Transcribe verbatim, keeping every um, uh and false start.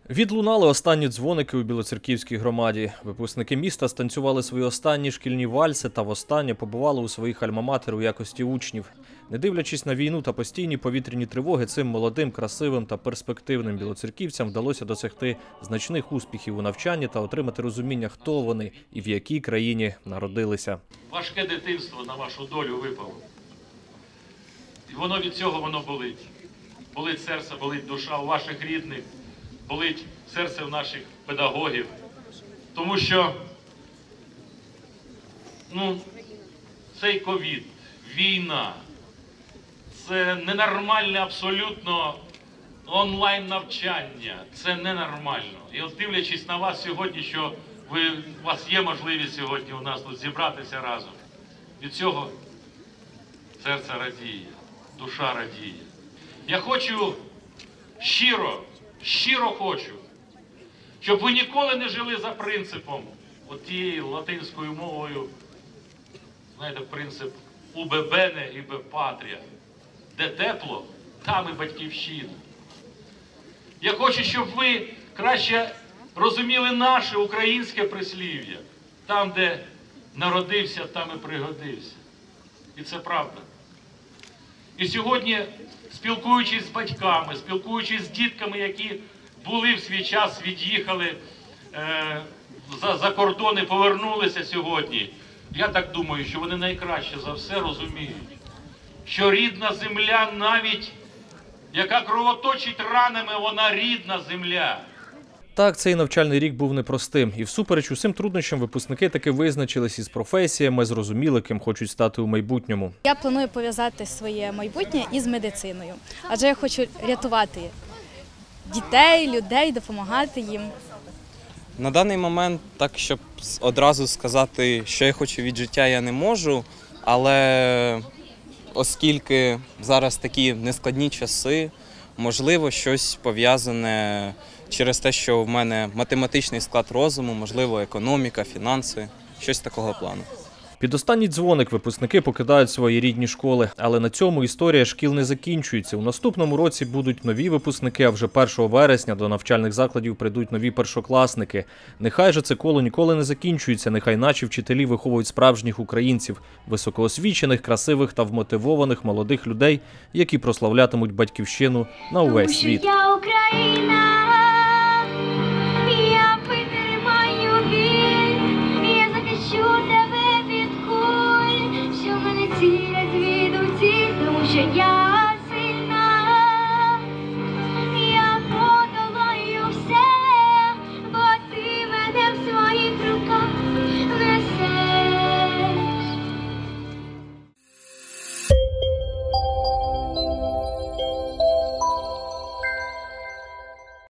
Відлунали останні дзвоники у Білоцерківській громаді. Випускники міста станцювали свої останні шкільні вальси та востаннє побували у своїх альма-матер у якості учнів. Не дивлячись на війну та постійні повітряні тривоги, цим молодим, красивим та перспективним білоцерківцям вдалося досягти значних успіхів у навчанні та отримати розуміння, хто вони і в якій країні народилися. Важке дитинство на вашу долю випало. І воно від цього воно болить. Болить серце, болить душа у ваших рідних, болить серце в наших педагогів. Тому що, ну, цей ковід, війна, це ненормальне абсолютно онлайн-навчання, це ненормально. І от дивлячись на вас сьогодні, що ви, у вас є можливість сьогодні у нас тут зібратися разом, від цього серце радіє, душа радіє. Я хочу щиро, щиро хочу, щоб ви ніколи не жили за принципом, от тією латинською мовою, знаєте, принцип «убе бене і бе патрія». Де тепло, там і батьківщина. Я хочу, щоб ви краще розуміли наше українське прислів'я. Там, де народився, там і пригодився. І це правда. І сьогодні, спілкуючись з батьками, спілкуючись з дітками, які були в свій час, від'їхали е, за, за кордон і повернулися сьогодні, я так думаю, що вони найкраще за все розуміють, що рідна земля, навіть яка кровоточить ранами, вона рідна земля. Так, цей навчальний рік був непростим. І всупереч усім труднощам випускники таки визначились із професіями, зрозуміли, ким хочуть стати у майбутньому. Я планую пов'язати своє майбутнє із медициною, адже я хочу рятувати дітей, людей, допомагати їм. На даний момент, так, щоб одразу сказати, що я хочу від життя, я не можу, але оскільки зараз такі нескладні часи, можливо, щось пов'язане через те, що в мене математичний склад розуму, можливо, економіка, фінанси, щось такого плану. Під останній дзвоник випускники покидають свої рідні школи. Але на цьому історія шкіл не закінчується. У наступному році будуть нові випускники, а вже першого вересня до навчальних закладів прийдуть нові першокласники. Нехай же це коло ніколи не закінчується, нехай наші вчителі виховують справжніх українців, високоосвічених, красивих та вмотивованих молодих людей, які прославлятимуть батьківщину на увесь світ. Тому що я Україна.